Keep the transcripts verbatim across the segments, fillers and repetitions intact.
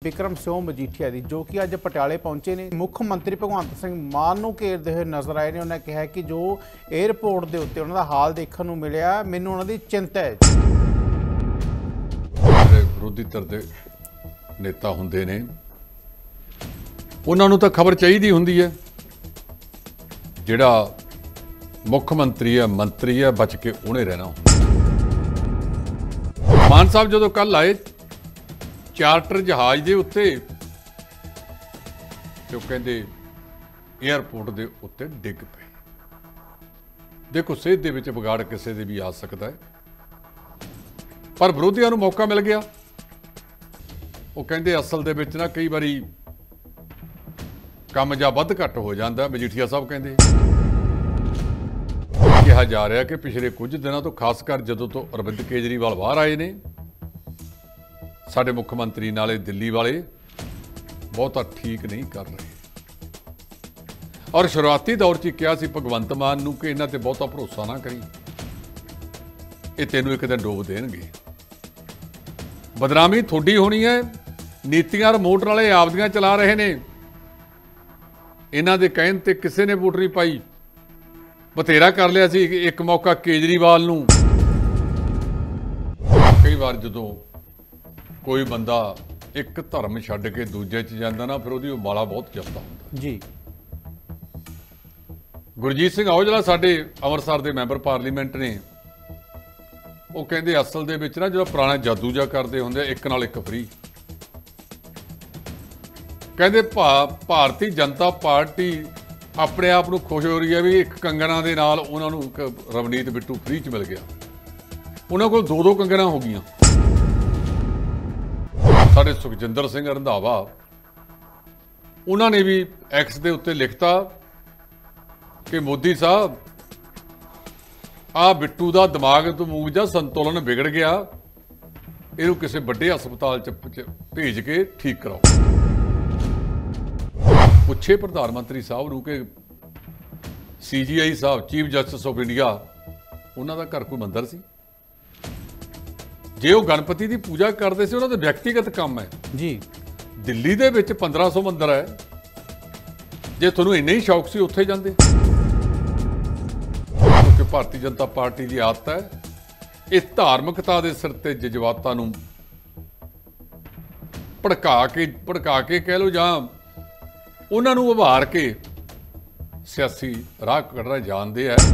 बिक्रम सिंह मजीठिया की, जो कि अज पटियाले पहुंचे ने। मुख मंत्री भगवंत सिंह मान नूं घेरदे हुए नज़र आए ने। उन्होंने कहा कि जो एयरपोर्ट के उत्ते उन्हों दा हाल देखने नूं मिलिया, मैनूं उन्हां दी चिंता है। विरोधी धਿਰ ਦੇ नेता हुंदे ने, उन्हां नूं तां खबर चाहीदी हुंदी है। जिहड़ा मुख मंत्री है, मंत्री है, बच के उहने रहना। मान साहब जदों कल आए चार्टर जहाज़ के उत्ते, तो कहते एयरपोर्ट के उत्ते डिग पे। देखो सेहत दे विच बिगाड़ किसी दे भी आ सकता है, पर विरोधियों को मौका मिल गया। वो कहते असल दे विच ना कई बारी काम जा वध घट हो जाता। मजीठिया साहब कहते कहा जा रहा कि पिछले कुछ दिनों तो खासकर जदों तो अरविंद केजरीवाल बाहर आए ने, साडे मुख मंत्री नाले दिल्ली वाले बहुता ठीक नहीं कर रहे। और शुरुआती दौर च कहा सी भगवंत मान नूं कि इन्हां ते बहुता भरोसा ना करी, ये तैनूं एक दिन डोब देणगे। बदनामी थोड़ी होनी है। नीतियां रिमोट वाले आपदियां चला रहे ने। इन्हां दे कहण ते किसी ने वोट नहीं पाई। बथेरा कर लिया सी एक मौका केजरीवाल नूं। कई बार जदों कोई बंदा एक धर्म छड्ड के दूजे च जांदा ना, फिर उहदी माला बहुत जपदा हुंदा जी। गुरजीत सिंह औजला साडे अंम੍ਰਿਤਸਰ दे मैंबर पार्लीमेंट ने, वो कहंदे असल दे विच ना जो पुराना जादू जा करदे हुंदे एक नाल एक फ्री। कहंदे भा भारती जनता पार्टी अपने आप को खुश हो रही है भी एक कंगना दे नाल उन्हां नूं एक रवनीत बिट्टू फ्री च मिल गया। उन्हां कोल दो दो कंगना हो गईयां। साडे सुखजिंदर सिंह रंधावा उन्होंने भी एक्स के उत्ते लिखता कि मोदी साहब आ बिट्टू का दिमाग तो मूव जा संतुलन बिगड़ गया, इनू किसी बड़े हस्पताल च भेज के ठीक कराओ। पुछे प्रधानमंत्री साहब नूं कि सी जी आई साहब चीफ जस्टिस ऑफ इंडिया उन्हों का घर कोई मंदिर सी? जे वो गणपति की पूजा करते थे उन्होंने व्यक्तिगत काम है जी। दिल्ली दे विच पंद्रह सौ मंदिर है, जे तुहानूं इन्ना ही शौक सी उत्थे जांदे। क्योंकि भारतीय जनता पार्टी की आदत है ये धार्मिकता के सिर ते जज्बातां नूं भड़का के भड़का के कह लो जां उन्हां नूं उभार के सियासी राह कढना जानते हैं।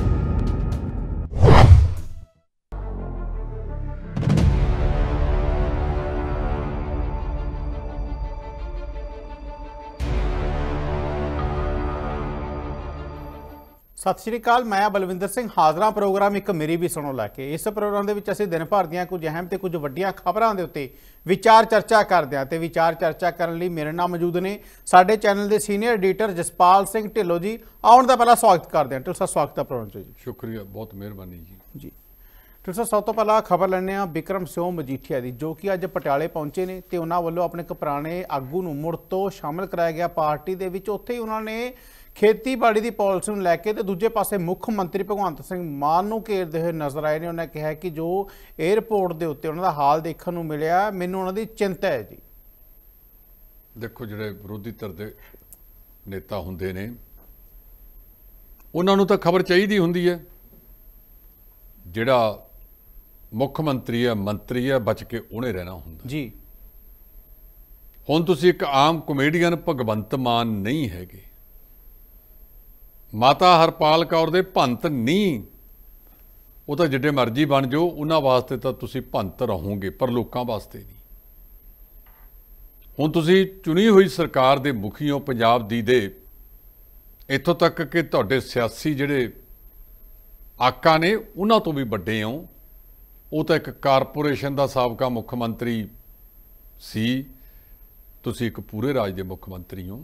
सत श्री अकाल, मैं बलविंदर सिंह हाज़रा प्रोग्राम एक मेरी भी सुनो लैके। इस प्रोग्राम के विच असीं दिन भर दियां कुछ अहम ते कुछ वड्डियां खबरां दे उत्ते विचार चर्चा करते हैं। तो विचार चर्चा करने लई मेरे नाल मौजूद ने साडे चैनल के सीनियर एडिटर जसपाल सिंह ढिल्लों जी। आउण दा पहला स्वागत करते हैं। ढिल्लों साहब स्वागत है प्रोग्राम जी। शुक्रिया, बहुत मेहरबानी जी जी। ढिल्लों साहब सब तो पहला खबर लैने आ बिक्रम सिंह मजीठिया की, जो कि अज पटियाले पहुंचे ने ते उन्हां वल्लों अपने एक पुराने आगू नूं मुड़ तो शामिल कराया गया पार्टी दे विच। उत्थे ही उन्होंने खेतीबाड़ी की पॉलिसी में लैके तो दूजे पासे मुख मंत्री भगवंत सिंह मान नूं घेरदे हुए नज़र आए ने। उन्होंने कहा कि जो एयरपोर्ट के उत्ते उन्हों दा हाल देखने नूं मिलिया, मैनूं उन्हां दी चिंता है जी। देखो जिहड़े विरोधी धਿਰ ਦੇ नेता हुंदे ने, उन्हां नूं तां खबर चाहीदी हुंदी है। जिहड़ा मुख मंत्री है, मंत्री है, बच के उहने रहना हुंदा जी। हुण तुसीं एक आम कॉमेडियन भगवंत मान नहीं हैगे, माता हरपाल कौर दे भंत नहीं। वो तो जिड्डे मर्जी बन जाओ, उन्हां वास्ते तो तुसीं भंत रहोगे, पर लोकां वास्ते नहीं। हुण तुसीं चुनी हुई सरकार दे मुखी हो पंजाब दी दे, इत्थों तक कि तुहाडे सियासी जिहड़े आका ने उन्हां तो भी वड्डे हो। वो तो एक कारपोरेशन का साबका मुख मंत्री सी, तुसीं एक पूरे राज दे मुख मंत्री हो।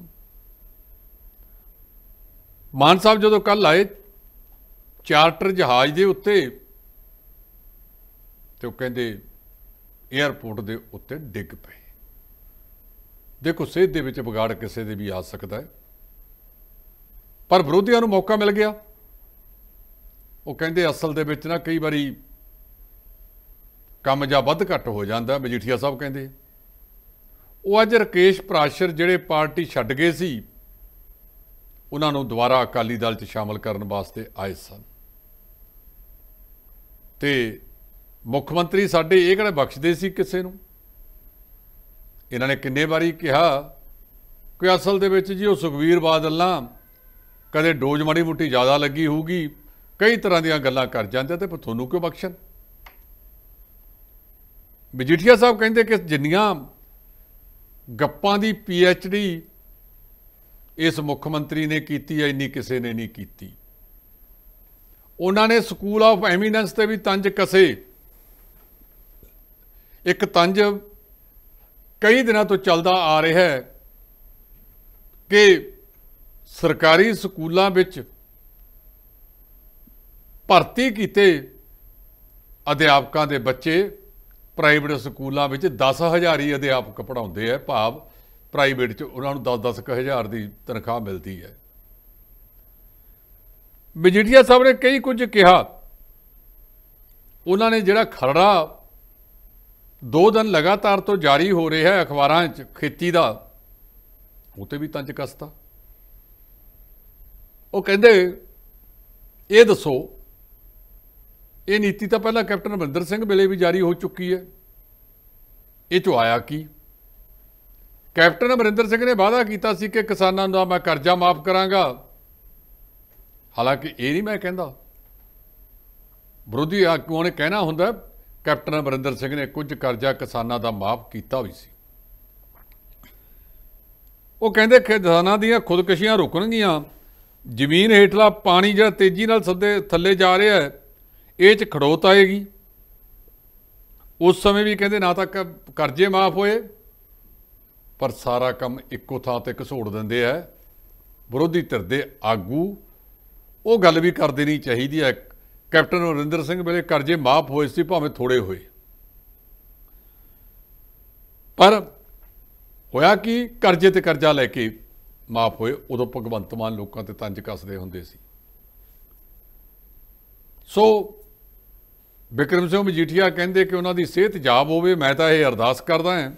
मान साहब जदों कल आए चार्टर जहाज़ के उत्ते, तो कहते एयरपोर्ट के उत्ते डिग पे। देखो सेहत दे विच बिगाड़ किसी दे भी आ सकता है, पर विरोधियों को मौका मिल गया। वो कहते असल दे विच ना कई बारी काम जा वध घट हो जाता। मजीठिया साहब कहते ਉਹ ਅੱਜ ਰਕੇਸ਼ ਪ੍ਰਾਸ਼ਰ ਜਿਹੜੇ ਪਾਰਟੀ ਛੱਡ ਗਏ ਸੀ ਉਹਨਾਂ ਨੂੰ ਦੁਬਾਰਾ ਅਕਾਲੀ ਦਲ 'ਚ ਸ਼ਾਮਲ ਕਰਨ ਵਾਸਤੇ ਆਏ ਸਨ। ਤੇ ਮੁੱਖ ਮੰਤਰੀ ਸਾਡੇ ਇਹ ਕਿਹੜੇ ਬਖਸ਼ਦੇ ਸੀ ਕਿਸੇ ਨੂੰ। ਇਹਨਾਂ ਨੇ ਕਿੰਨੇ ਵਾਰੀ ਕਿਹਾ ਕਿ ਅਸਲ ਦੇ ਵਿੱਚ ਜੀ ਉਹ ਸੁਖਬੀਰ ਬਾਦਲ ਨਾ ਕਦੇ ਡੋਜ਼ ਮਾੜੀ ਮੋਟੀ ਜ਼ਿਆਦਾ ਲੱਗੀ ਹੋਊਗੀ, ਕਈ ਤਰ੍ਹਾਂ ਦੀਆਂ ਗੱਲਾਂ ਕਰ ਜਾਂਦੇ ਤੇ ਤੁਹਾਨੂੰ ਕਿਉਂ ਬਖਸ਼ਣ। ਮਜੀਠੀਆ ਸਾਹਿਬ ਕਹਿੰਦੇ ਕਿ ਜਿੰਨੀਆਂ ਗੱਪਾਂ ਦੀ ਪੀ ਐਚ ਡੀ ਇਸ ਮੁੱਖ ਮੰਤਰੀ ਨੇ ਕੀਤੀ ਹੈ ਇੰਨੀ ਕਿਸੇ ਨੇ ਨਹੀਂ ਕੀਤੀ। ਉਹਨਾਂ ਨੇ ਸਕੂਲ ਆਫ ਐਮੀਨੈਂਸ ਤੇ ਵੀ ਤੰਜ ਕਸੇ। ਇੱਕ ਤੰਜ ਕਈ ਦਿਨਾਂ ਤੋਂ ਚੱਲਦਾ ਆ ਰਿਹਾ ਹੈ ਕਿ ਸਰਕਾਰੀ ਸਕੂਲਾਂ ਵਿੱਚ ਭਰਤੀ ਕੀਤੇ ਅਧਿਆਪਕਾਂ ਦੇ ਬੱਚੇ ਪ੍ਰਾਈਵੇਟ ਸਕੂਲਾਂ ਵਿੱਚ ਦਸ ਹਜ਼ਾਰ ਹੀ ਅਧਿਆਪਕ ਪੜ੍ਹਾਉਂਦੇ ਹੈ, ਭਾਵ ਪ੍ਰਾਈਵੇਟ 'ਚ ਉਹਨਾਂ ਨੂੰ ਦਸ ਦਸ ਕੁ ਹਜ਼ਾਰ ਦੀ ਤਨਖਾਹ ਮਿਲਦੀ ਹੈ। ਮਜੀਠੀਆ ਸਾਹਿਬ ਨੇ ਕਈ ਕੁਝ ਕਿਹਾ। ਉਹਨਾਂ ਨੇ ਜਿਹੜਾ ਖਰੜਾ ਦੋ ਦਿਨ ਲਗਾਤਾਰ ਤੋਂ ਜਾਰੀ ਹੋ ਰਿਹਾ ਹੈ ਅਖਬਾਰਾਂ 'ਚ ਖੇਤੀ ਦਾ, ਉਹ 'ਤੇ ਵੀ ਤੰਜ ਕੱਸਤਾ। ਉਹ ਕਹਿੰਦੇ ਇਹ ਦੱਸੋ, ਇਹ ਨੀਤੀ ਤਾਂ ਪਹਿਲਾਂ ਕੈਪਟਨ ਅਮਰਿੰਦਰ ਸਿੰਘ ਵੇਲੇ ਵੀ ਜਾਰੀ ਹੋ ਚੁੱਕੀ ਹੈ, ਇਹ 'ਚੋਂ ਆਇਆ ਕੀ। ਕੈਪਟਨ ਅਮਰਿੰਦਰ ਸਿੰਘ ਨੇ ਵਾਅਦਾ ਕੀਤਾ ਸੀ ਕਿ ਕਿਸਾਨਾਂ ਦਾ ਮੈਂ ਕਰਜ਼ਾ ਮਾਫ ਕਰਾਂਗਾ। ਹਾਲਾਂਕਿ ਇਹ ਨਹੀਂ ਮੈਂ ਕਹਿੰਦਾ, ਵਿਰੋਧੀ ਆਗੂਆਂ ਨੇ ਕਹਿਣਾ ਹੁੰਦਾ ਕੈਪਟਨ ਅਮਰਿੰਦਰ ਸਿੰਘ ਨੇ ਕੁਝ ਕਰਜ਼ਾ ਕਿਸਾਨਾਂ ਦਾ ਮਾਫ ਕੀਤਾ ਵੀ ਸੀ। ਉਹ ਕਹਿੰਦੇ ਕਿਸਾਨਾਂ ਦੀਆਂ ਖੁਦਕਸ਼ੀਆਂ ਰੁਕਣਗੀਆਂ, ਜ਼ਮੀਨ ਹੇਠਲਾ ਪਾਣੀ ਜਿਹੜਾ ਤੇਜ਼ੀ ਨਾਲ ਸੱਦੇ ਥੱਲੇ ਜਾ ਰਿਹਾ ਹੈ ਇਹ 'ਚ ਖੜੋਤ ਆਏਗੀ। ਉਸ ਸਮੇਂ ਵੀ ਕਹਿੰਦੇ ਨਾ ਤਾਂ ਕਰਜ਼ੇ ਮਾਫ ਹੋਏ, ਪਰ ਸਾਰਾ ਕੰਮ ਇੱਕੋ ਥਾਂ ਤੇ ਘਸੋੜ ਦਿੰਦੇ ਆ ਵਿਰੋਧੀ ਧਿਰ ਦੇ ਆਗੂ। ਉਹ ਗੱਲ ਵੀ ਕਰ ਦੇਣੀ ਚਾਹੀਦੀ ਹੈ, ਕੈਪਟਨ ਅਮਰਿੰਦਰ ਸਿੰਘ ਵੇਲੇ ਕਰਜ਼ੇ ਮਾਫ ਹੋਏ ਸੀ, ਭਾਵੇਂ ਥੋੜੇ ਹੋਏ, ਪਰ ਹੋਇਆ ਕਿ ਕਰਜ਼ੇ ਤੇ ਕਰਜ਼ਾ ਲੈ ਕੇ ਮਾਫ ਹੋਏ। ਉਦੋਂ ਭਗਵੰਤ ਮਾਨ ਲੋਕਾਂ ਤੇ ਤੰਜ ਕੱਸਦੇ ਹੁੰਦੇ ਸੀ। ਸੋ ਬਿਕਰਮ ਸਿੰਘ ਮਜੀਠੀਆ ਕਹਿੰਦੇ ਕਿ ਉਹਨਾਂ ਦੀ ਸਿਹਤ ਜਾਬ ਹੋਵੇ। ਮੈਂ ਤਾਂ ਇਹ ਅਰਦਾਸ ਕਰਦਾ ਹਾਂ।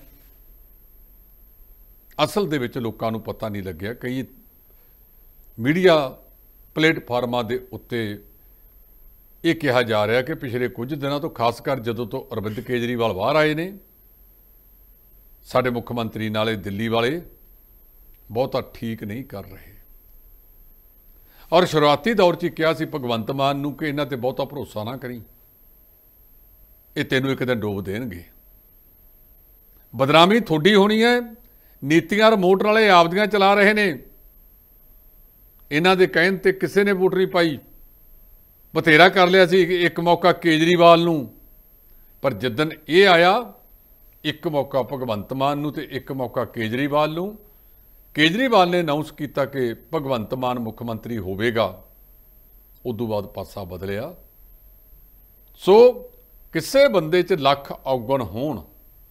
ਅਸਲ ਦੇ ਵਿੱਚ ਲੋਕਾਂ ਨੂੰ ਪਤਾ ਨਹੀਂ ਲੱਗਿਆ। ਕਈ ਮੀਡੀਆ ਪਲੇਟਫਾਰਮਾਂ ਦੇ ਉੱਤੇ ਇਹ ਕਿਹਾ ਜਾ ਰਿਹਾ ਕਿ ਪਿਛਲੇ ਕੁਝ ਦਿਨਾਂ ਤੋਂ, ਖਾਸ ਕਰ ਜਦੋਂ ਤੋਂ ਅਰਵਿੰਦ ਕੇਜਰੀਵਾਲ ਬਾਹਰ ਆਏ ਨੇ, ਸਾਡੇ ਮੁੱਖ ਮੰਤਰੀ ਨਾਲੇ ਦਿੱਲੀ ਵਾਲੇ ਬਹੁਤਾ ਠੀਕ ਨਹੀਂ ਕਰ ਰਹੇ। ਔਰ ਸ਼ੁਰੂਆਤੀ ਦੌਰ 'ਚ ਕਿਹਾ ਸੀ ਭਗਵੰਤ ਮਾਨ ਨੂੰ ਕਿ ਇਹਨਾਂ ਤੇ ਬਹੁਤਾ ਭਰੋਸਾ ਨਾ ਕਰੀ, ਇਹ ਤੈਨੂੰ ਇੱਕ ਦਿਨ ਡੋਬ ਦੇਣਗੇ। ਬਦਨਾਮੀ ਤੁਹਾਡੀ ਹੋਣੀ ਹੈ। ਨੀਤੀਆਂ ਰਿਮੋਟ ਵਾਲੇ ਆਪਦੀਆਂ ਚਲਾ ਰਹੇ ਨੇ। ਇਹਨਾਂ ਦੇ ਕਹਿਣ ਤੇ ਕਿਸੇ ਨੇ ਵੋਟ ਨਹੀਂ ਪਾਈ। ਬਥੇਰਾ ਕਰ ਲਿਆ ਸੀ ਇੱਕ ਮੌਕਾ ਕੇਜਰੀਵਾਲ ਨੂੰ, ਪਰ ਜਿੱਦਣ ਇਹ ਆਇਆ ਇੱਕ ਮੌਕਾ ਭਗਵੰਤ ਮਾਨ ਨੂੰ ਤੇ ਇੱਕ ਮੌਕਾ ਕੇਜਰੀਵਾਲ ਨੂੰ। ਕੇਜਰੀਵਾਲ ਨੇ ਅਨਾਉਂਸ ਕੀਤਾ ਕਿ ਭਗਵੰਤ ਮਾਨ ਮੁੱਖ ਮੰਤਰੀ ਹੋਵੇਗਾ, ਉਦੋਂ ਬਾਅਦ ਪਾਸਾ ਬਦਲਿਆ। ਸੋ ਕਿਸੇ ਬੰਦੇ 'ਚ ਲੱਖ ਔਗਣ ਹੋਣ,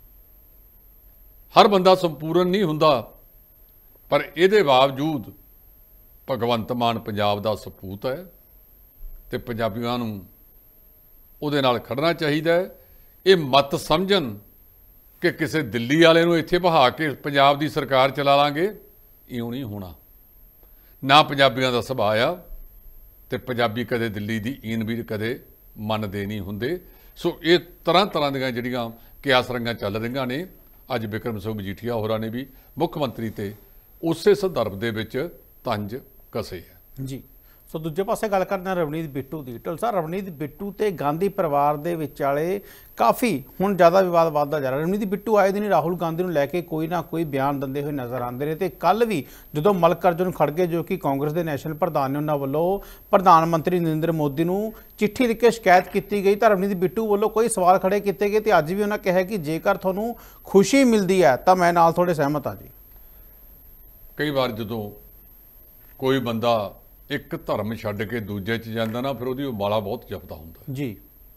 ਹਰ ਬੰਦਾ ਸੰਪੂਰਨ ਨਹੀਂ ਹੁੰਦਾ, ਪਰ ਇਹਦੇ ਬਾਵਜੂਦ ਭਗਵੰਤ ਮਾਨ ਪੰਜਾਬ ਦਾ ਸਪੂਤ ਹੈ ਤੇ ਪੰਜਾਬੀਆਂ ਨੂੰ ਉਹਦੇ ਨਾਲ ਖੜਨਾ ਚਾਹੀਦਾ ਹੈ। ਇਹ ਮਤ ਸਮਝਣ ਕਿ ਕਿਸੇ ਦਿੱਲੀ ਵਾਲੇ ਨੂੰ ਇੱਥੇ ਬਹਾ ਕੇ ਪੰਜਾਬ ਦੀ ਸਰਕਾਰ ਚਲਾ ਲਾਂਗੇ, ਇਉਂ ਨਹੀਂ ਹੋਣਾ। ਨਾ ਪੰਜਾਬੀਆਂ ਦਾ ਸੁਭਾਅ ਆ ਤੇ ਪੰਜਾਬੀ ਕਦੇ ਦਿੱਲੀ ਦੀ ਈਨ ਵੀ ਕਦੇ ਮੰਨਦੇ ਨਹੀਂ ਹੁੰਦੇ। ਸੋ ਇਹ ਤਰ੍ਹਾਂ ਤਰ੍ਹਾਂ ਦੀਆਂ ਜਿਹੜੀਆਂ ਕਿਆਸ ਰੰਗਾਂ ਚੱਲ ਰਹੀਆਂ ਨੇ, ਅੱਜ ਬਿਕਰਮ ਸਿੰਘ ਮਜੀਠੀਆ ਹੋਰਾਂ ਨੇ ਵੀ ਮੁੱਖ ਮੰਤਰੀ ਤੇ ਉਸੇ ਸੰਦਰਭ ਦੇ ਵਿੱਚ ਤੰਜ ਕਸੇ ਹੈ ਜੀ। ਸੋ ਦੂਜੇ ਪਾਸੇ ਗੱਲ ਕਰਦੇ ਹਾਂ ਰਵਨੀਤ ਬਿੱਟੂ ਦੀ। ਢਿੱਲੋਂ ਸਾਹਿਬ, ਰਵਨੀਤ ਬਿੱਟੂ ਤੇ ਗਾਂਧੀ ਪਰਿਵਾਰ ਦੇ ਵਿਚਾਲੇ ਕਾਫੀ ਹੁਣ ਜ਼ਿਆਦਾ ਵਿਵਾਦ ਵੱਧਦਾ ਜਾ ਰਿਹਾ। ਰਵਨੀਤ ਬਿੱਟੂ ਆਏ ਦਿਨ ਰਾਹੁਲ ਗਾਂਧੀ ਨੂੰ ਲੈ ਕੇ ਕੋਈ ਨਾ ਕੋਈ ਬਿਆਨ ਦਿੰਦੇ ਹੋਏ ਨਜ਼ਰ ਆਉਂਦੇ ਨੇ ਤੇ ਕੱਲ ਵੀ ਜਦੋਂ ਮਲਕਰਜਨ ਖੜਗੇ ਜੋ ਕਿ ਕਾਂਗਰਸ ਦੇ ਨੈਸ਼ਨਲ ਪ੍ਰਧਾਨ ਨੇ, ਉਹਨਾਂ ਵੱਲੋਂ ਪ੍ਰਧਾਨ ਮੰਤਰੀ ਨਰਿੰਦਰ ਮੋਦੀ ਨੂੰ ਚਿੱਠੀ ਲਿਖ ਕੇ ਸ਼ਿਕਾਇਤ ਕੀਤੀ ਗਈ ਤਾਂ ਰਵਨੀਤ ਬਿੱਟੂ ਵੱਲੋਂ ਕੋਈ ਸਵਾਲ ਖੜੇ ਕੀਤੇ ਗਏ ਤੇ ਅੱਜ ਵੀ ਉਹਨਾਂ ਕਿਹਾ ਕਿ ਜੇਕਰ ਤੁਹਾਨੂੰ ਖੁਸ਼ੀ ਮਿਲਦੀ ਹੈ ਤਾਂ ਮੈਂ ਨਾਲ ਤੁਹਾਡੇ ਸਹਿਮਤ ਹਾਂ ਜੀ। ਕਈ ਵਾਰ ਜਦੋਂ ਕੋਈ ਬੰਦਾ ਇੱਕ ਧਰਮ ਛੱਡ ਕੇ ਦੂਜੇ 'ਚ ਜਾਂਦਾ ਨਾ, ਫਿਰ ਉਹਦੀ ਉਹ ਮਾਲਾ ਬਹੁਤ ਜਪਦਾ ਹੁੰਦਾ ਜੀ।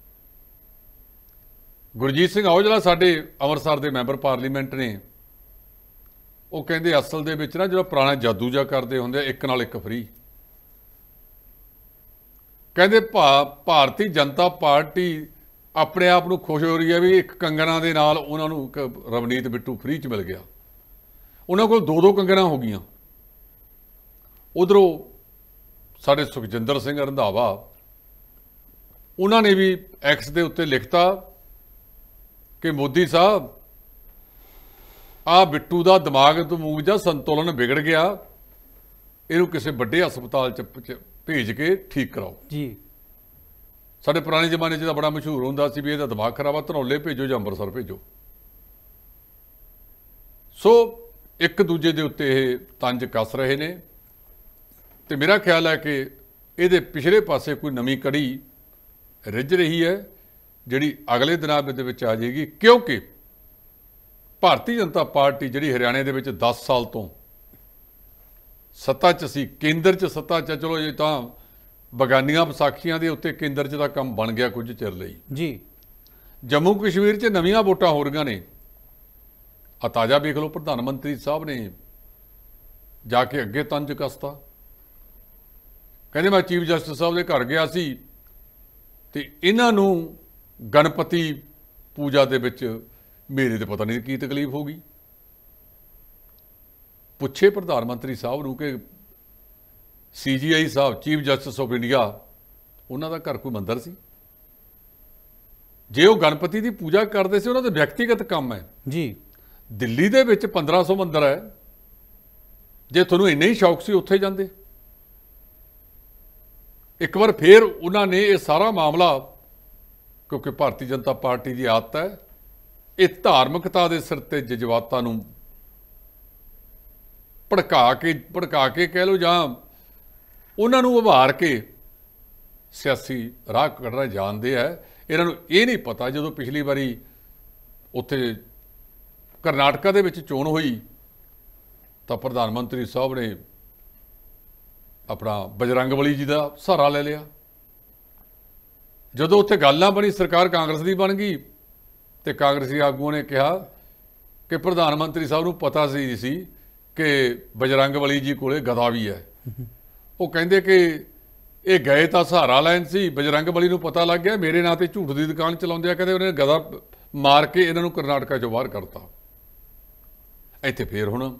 ਗੁਰਜੀਤ ਸਿੰਘ ਔਜਲਾ ਸਾਡੇ ਅੰਮ੍ਰਿਤਸਰ ਦੇ ਮੈਂਬਰ ਪਾਰਲੀਮੈਂਟ ਨੇ, ਉਹ ਕਹਿੰਦੇ ਅਸਲ ਦੇ ਵਿੱਚ ਨਾ ਜਿਹੜਾ ਪੁਰਾਣਾ ਜਾਦੂ ਜਿਹਾ ਕਰਦੇ ਹੁੰਦੇ, ਇੱਕ ਨਾਲ ਇੱਕ ਫਰੀ। ਕਹਿੰਦੇ ਭਾ ਭਾਰਤੀ ਜਨਤਾ ਪਾਰਟੀ ਆਪਣੇ ਆਪ ਨੂੰ ਖੁਸ਼ ਹੋ ਰਹੀ ਹੈ ਵੀ ਇੱਕ ਕੰਗਣਾ ਦੇ ਨਾਲ ਉਹਨਾਂ ਨੂੰ ਰਵਨੀਤ ਬਿੱਟੂ ਫਰੀ 'ਚ ਮਿਲ ਗਿਆ। ਉਹਨਾਂ ਕੋਲ ਦੋ ਦੋ ਕੰਗਣਾ ਹੋ ਗਈਆਂ। ਉਧਰੋਂ ਸਾਡੇ ਸੁਖਜਿੰਦਰ ਸਿੰਘ ਰੰਧਾਵਾ ਉਹਨਾਂ ਨੇ ਵੀ ਐਕਸ ਦੇ ਉੱਤੇ ਲਿਖਤਾ ਕਿ ਮੋਦੀ ਸਾਹਿਬ ਆ ਬਿੱਟੂ ਦਾ ਦਿਮਾਗ ਦਮੂਗ ਜਾਂ ਸੰਤੁਲਨ ਵਿਗੜ ਗਿਆ, ਇਹਨੂੰ ਕਿਸੇ ਵੱਡੇ ਹਸਪਤਾਲ ਚ ਭੇਜ ਕੇ ਠੀਕ ਕਰਾਓ ਜੀ। ਸਾਡੇ ਪੁਰਾਣੇ ਜ਼ਮਾਨੇ 'ਚ ਤਾਂ ਬੜਾ ਮਸ਼ਹੂਰ ਹੁੰਦਾ ਸੀ ਵੀ ਇਹਦਾ ਦਿਮਾਗ ਖਰਾਬ ਆ, ਧਨੌਲੇ ਭੇਜੋ ਜਾਂ ਅੰਮ੍ਰਿਤਸਰ ਭੇਜੋ। ਸੋ ਇੱਕ ਦੂਜੇ ਦੇ ਉੱਤੇ ਇਹ ਤੰਜ ਕੱਸ ਰਹੇ ਨੇ ਤੇ ਮੇਰਾ ਖਿਆਲ ਹੈ ਕਿ ਇਹਦੇ ਪਿਛਲੇ ਪਾਸੇ ਕੋਈ ਨਵੀਂ ਕੜੀ ਰਿੱਝ ਰਹੀ ਹੈ ਜਿਹੜੀ ਅਗਲੇ ਦਿਨਾਂ ਦੇ ਵਿੱਚ ਆ ਜਾਏਗੀ, ਕਿਉਂਕਿ ਭਾਰਤੀ ਜਨਤਾ ਪਾਰਟੀ ਜਿਹੜੀ ਹਰਿਆਣੇ ਦੇ ਵਿੱਚ ਦਸ ਸਾਲ ਤੋਂ ਸੱਤਾ 'ਚ ਸੀ, ਕੇਂਦਰ 'ਚ ਸੱਤਾ 'ਚ, ਚਲੋ ਇਹ ਤਾਂ ਬਗਾਨੀਆਂ ਵਿਸਾਖੀਆਂ ਦੇ ਉੱਤੇ ਕੇਂਦਰ 'ਚ ਦਾ ਕੰਮ ਬਣ ਗਿਆ ਕੁਝ ਚਿਰ ਲਈ ਜੀ। ਜੰਮੂ ਕਸ਼ਮੀਰ 'ਚ ਨਵੀਆਂ ਵੋਟਾਂ ਹੋ ਰਹੀਆਂ ਨੇ। ਆ ਤਾਜ਼ਾ ਵੇਖ ਲਓ, ਪ੍ਰਧਾਨ ਮੰਤਰੀ ਸਾਹਿਬ ਨੇ ਜਾ ਕੇ ਅੱਗੇ ਤੰਜ ਕੱਸਤਾ, ਕਹਿੰਦੇ ਮੈਂ ਚੀਫ ਜਸਟਿਸ ਸਾਹਿਬ ਦੇ ਘਰ ਗਿਆ ਸੀ ਤੇ ਇਹਨਾਂ ਨੂੰ ਗਣਪਤੀ ਪੂਜਾ ਦੇ ਵਿੱਚ ਮੇਰੇ ਤੇ ਪਤਾ ਨਹੀਂ ਕੀ ਤਕਲੀਫ ਹੋ ਗਈ। ਪੁੱਛੇ ਪ੍ਰਧਾਨ ਮੰਤਰੀ ਸਾਹਿਬ ਨੂੰ ਕਿ C J I sahib chief justice of India ਉਹਨਾਂ ਦਾ ਘਰ ਕੋਈ ਮੰਦਰ ਸੀ? ਜੇ ਉਹ ਗਣਪਤੀ ਦੀ ਪੂਜਾ ਕਰਦੇ ਸੀ ਉਹਨਾਂ ਦਾ ਵਿਅਕਤੀਗਤ ਕੰਮ ਹੈ ਜੀ। ਦਿੱਲੀ ਦੇ ਵਿੱਚ ਪੰਦਰਾਂ ਸੌ ਮੰਦਰ ਹੈ, ਜੇ ਤੁਹਾਨੂੰ ਇੰਨਾ ਹੀ ਸ਼ੌਕ ਸੀ ਉੱਥੇ ਜਾਂਦੇ। ਇੱਕ ਵਾਰ ਫੇਰ ਉਹਨਾਂ ਨੇ ਇਹ ਸਾਰਾ ਮਾਮਲਾ, ਕਿਉਂਕਿ ਭਾਰਤੀ ਜਨਤਾ ਪਾਰਟੀ ਦੀ ਆਦਤ ਹੈ ਇਹ ਧਾਰਮਿਕਤਾ ਦੇ ਸਿਰ ਤੇ ਜਜ਼ਬਾਤਾਂ ਨੂੰ ਭੜਕਾ ਕੇ ਭੜਕਾ ਕੇ ਕਹਿ ਲਓ ਜਾਂ ਉਹਨਾਂ ਨੂੰ ਉਭਾਰ ਕੇ ਸਿਆਸੀ ਰਾਹ ਕੱਢਣਾ ਜਾਣਦੇ ਆ। ਇਹਨਾਂ ਨੂੰ ਇਹ ਨਹੀਂ ਪਤਾ ਜਦੋਂ ਪਿਛਲੀ ਵਾਰੀ ਉੱਥੇ ਕਰਨਾਟਕਾ ਦੇ ਵਿੱਚ ਚੋਣ ਹੋਈ ਤਾਂ ਪ੍ਰਧਾਨ ਮੰਤਰੀ ਸਾਹਿਬ ਨੇ ਆਪਣਾ ਬਜਰੰਗਬਲੀ ਜੀ ਦਾ ਸਹਾਰਾ ਲੈ ਲਿਆ। ਜਦੋਂ ਉੱਥੇ ਗੱਲ ਨਾ ਬਣੀ, ਸਰਕਾਰ ਕਾਂਗਰਸ ਦੀ ਬਣ ਗਈ ਤੇ ਕਾਂਗਰਸੀ ਆਗੂਆਂ ਨੇ ਕਿਹਾ ਕਿ ਪ੍ਰਧਾਨ ਮੰਤਰੀ ਸਾਹਿਬ ਨੂੰ ਪਤਾ ਸੀ ਸੀ ਕਿ ਬਜਰੰਗਬਲੀ ਜੀ ਕੋਲੇ ਗਦਾ ਵੀ ਹੈ। ਉਹ ਕਹਿੰਦੇ ਕਿ ਇਹ ਗਏ ਤਾਂ ਸਹਾਰਾ ਲੈਣ ਸੀ, ਬਜਰੰਗਬਲੀ ਨੂੰ ਪਤਾ ਲੱਗ ਗਿਆ ਮੇਰੇ ਨਾਂ ਤੇ ਝੂਠ ਦੀ ਦੁਕਾਨ ਚਲਾਉਂਦੇ ਆ, ਕਹਿੰਦੇ ਉਹਨੇ ਗਦਾ ਮਾਰ ਕੇ ਇਹਨਾਂ ਨੂੰ ਕਰਨਾਟਕਾ ਚੋਂ ਬਾਹਰ ਕਰਤਾ। ਇੱਥੇ ਫੇਰ ਹੁਣ